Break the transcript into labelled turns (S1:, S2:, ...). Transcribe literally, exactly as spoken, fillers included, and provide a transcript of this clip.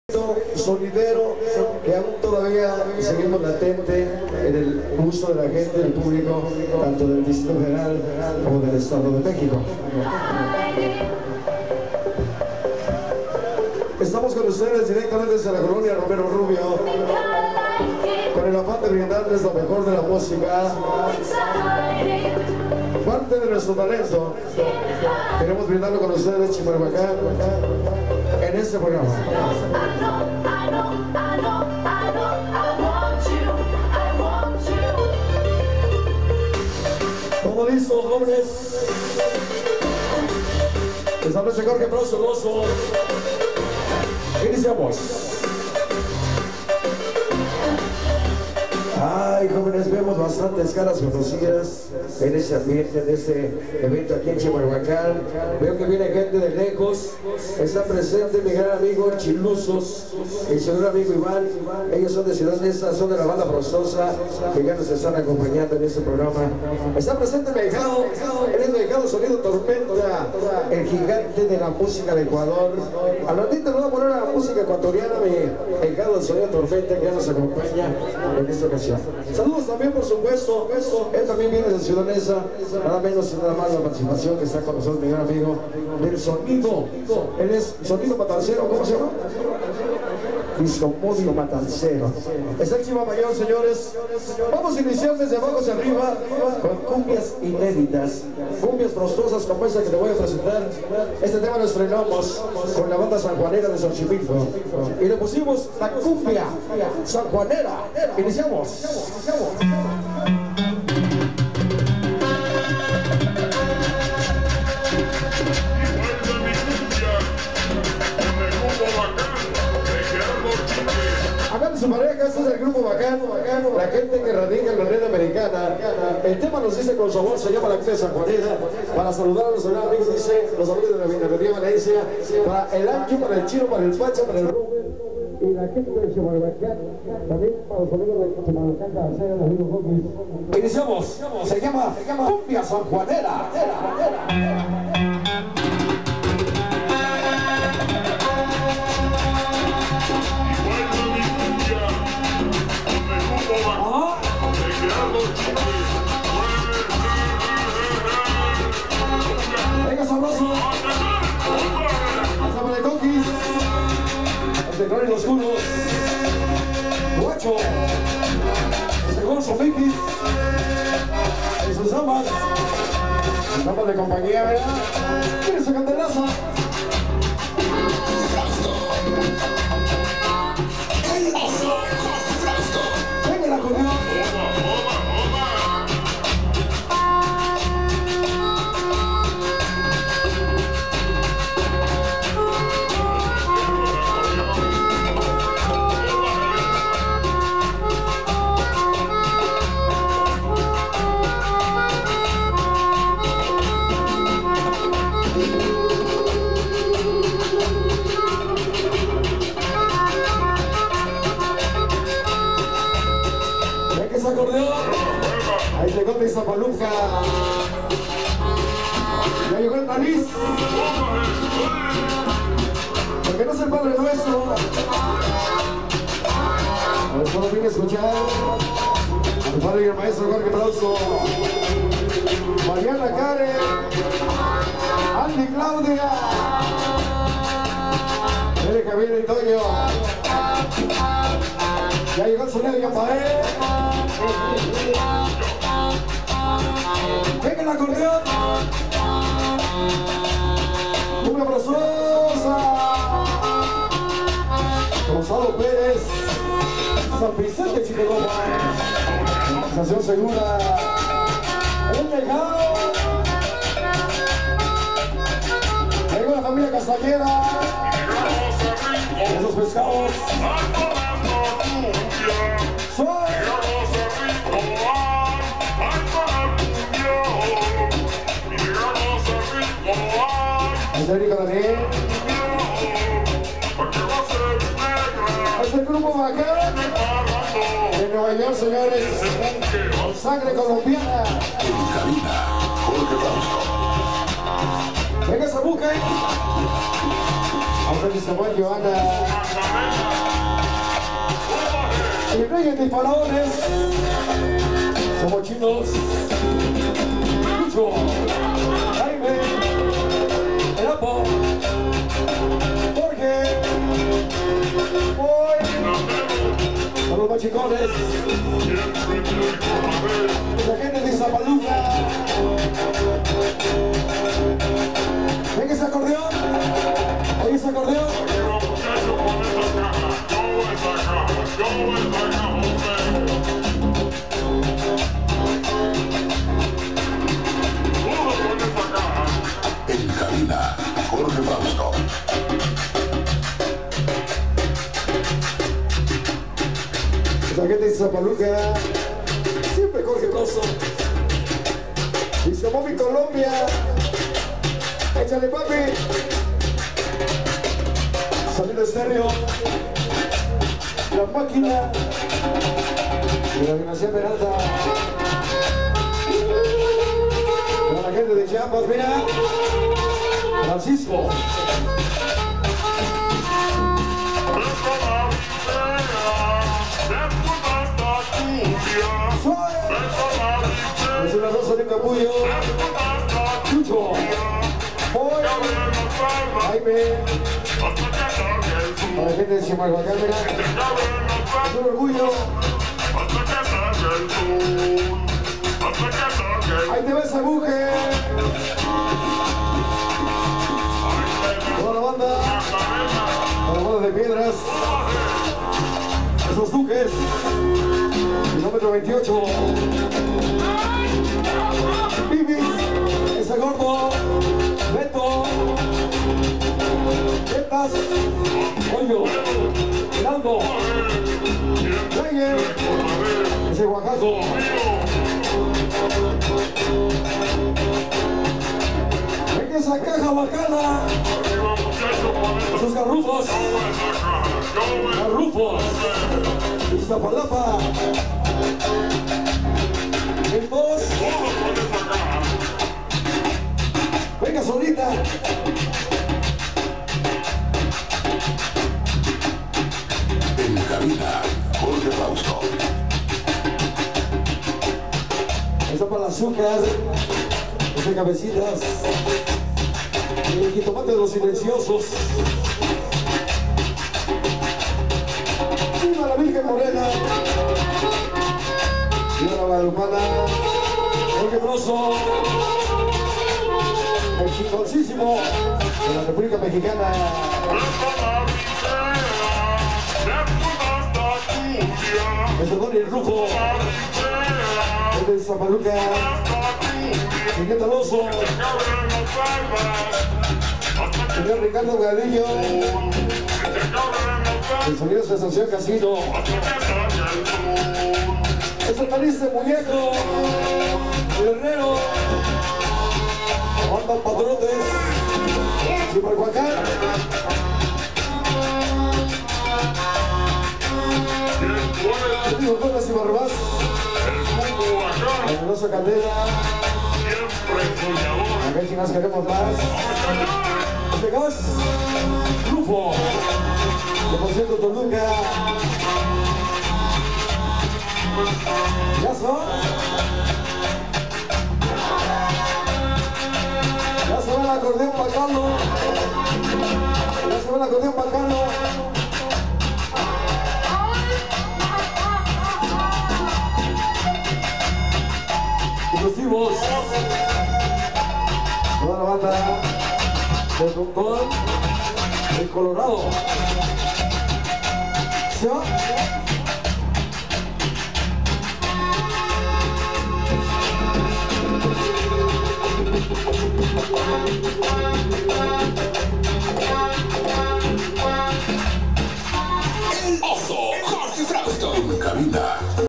S1: Sonidero que aún todavía seguimos latente en el gusto de la gente, del público, tanto del Distrito Federal como del Estado de México. Estamos con ustedes directamente desde la colonia Romero Rubio, con el afán de brindarles lo mejor de la música, parte de nuestro talento. Queremos brindarlo con ustedes, Chimalhuacán, en este programa. ¿Cómo listos, jóvenes? Establece Jorge Proso Loso. Iniciamos. Ay, jóvenes, vemos bastantes caras conocidas en este ambiente, en este evento aquí en Chimalhuacán. Veo que viene gente de lejos. Está presente mi gran amigo Chiluzos, mi señor amigo Iván. Ellos son de Ciudad Neza, son de la banda Frostosa, que ya nos están acompañando en este programa. Está presente mi hijado, él es mi hijado Sonido Tormenta, el gigante de la música de Ecuador. Al ratito le voy a poner a la música ecuatoriana, mi hijado Sonido Tormenta, que ya nos acompaña en esta ocasión. Saludos también, por supuesto, él también viene de Ciudad Neza, nada menos y nada más la participación que está con nosotros, mi gran amigo del sonido. Él es Sonido Matancero, ¿cómo se llama? Discomodio Matancero. Es el Chiva Mayor, señores. Vamos a iniciar desde abajo hacia arriba con cumbias inéditas, cumbias frostosas como esta que te voy a presentar. Este tema lo estrenamos con la banda sanjuanera de Xochimilco y le pusimos la cumbia sanjuanera. Iniciamos. Hagan su pareja, este es el grupo bacano, bacano, la gente que radica en la red americana. El tema nos dice con su amor, se llama La Actriz Sanjuanera. Para saludar a los amigos, dice los amigos de la Vinatería Valencia, para el Ancho, para el Chino, para el Pacha, para el Rubén y la gente de Chimalhuacán, también para los amigos de Chimalhuacán, García, los amigos Bobis. Iniciamos, se llama, se llama Cumbia Sanjuanera. Venga, sabroso. Hasta de Coquis. Hasta los culos. Guacho. Este Gonzo Miquis. Y sus damas. Damas de compañía, ¿verdad? Mira esa candelaza. Venga la corrió. Ahí llegó mi Zapaluca. Ya llegó el nariz. Porque no es el Padre Nuestro. Por eso vine a escuchar al padre y el maestro Jorge Proso, Mariana Karen, Andy Claudia, Eric Javier y Toño. Ya llegó el sonido de Yampaé. Venga el acordeón. Cumbia Frostosa. Gonzalo Pérez. San Vicente Chiquiloma. Sensación Segura. El Legado. Llegó la familia Castañeda. Esos pescados. Soy Federico Daniel. Es el grupo bacán de Nueva York, señores. Con sangre colombiana. Venga esa buca. José Samuel, Joana. Y Reyes de Faraones. Somos chinos. Lucho. Jaime. El Apo. Jorge. Boy. Son los machicones. La gente de Zapaluca. ¿Ven ese acordeón? ¿Oye ese acordeón?
S2: En cabina, Jorge Fausto.
S1: La gente de Zapaluca. Siempre Jorge Fausto. Y se mi Colombia. Échale, papi. Sonido estéreo. La máquina. Y la animación Peralta. Para la gente de Chiapas, mira. Francisco. Es una rosa de capullo. Chucho. Boy. Jaime. Para la gente de Chimalhuacán, mira. Es un orgullo. Ahí te ves, Aguje. Toda la banda. Toda la banda de piedras. Esos duques. Kilómetro veintiocho. Bibis. Ese gordo. Beto. Betas. Hoyo. Heraldo. Reyes. Ese Oaxaco. Ven esa caja bacana. Esos garrufos. Garrufos. Iztapalapa. En dos. Venga solita.
S2: En cabina, Jorge Fausto.
S1: Está para el azúcar. Ese cabecitas. El jitomate de los silenciosos. Viva la Virgen Morena. Viva la Guadalupana. Jorge Broso. El chingoncísimo de la República Mexicana. El Don y el Rufo. El de Zapaluca. Miguel Alonso. Señor Ricardo Gadillo. El sonido de Sensación Casino. Es el feliz de Muñeco. El Herrero. Banda Patrotes. Chimalhuacán. Digo Conas y Barbás. La Velosa Caldera. A ver si nos queremos más. Este gas. Rufo. De por cierto Toluca. Ya son. Ya se va el acordeón bacano. Ya se va el acordeón bacano. Exclusivos. Toda la banda de Doctor de Colorado. ¿Sí?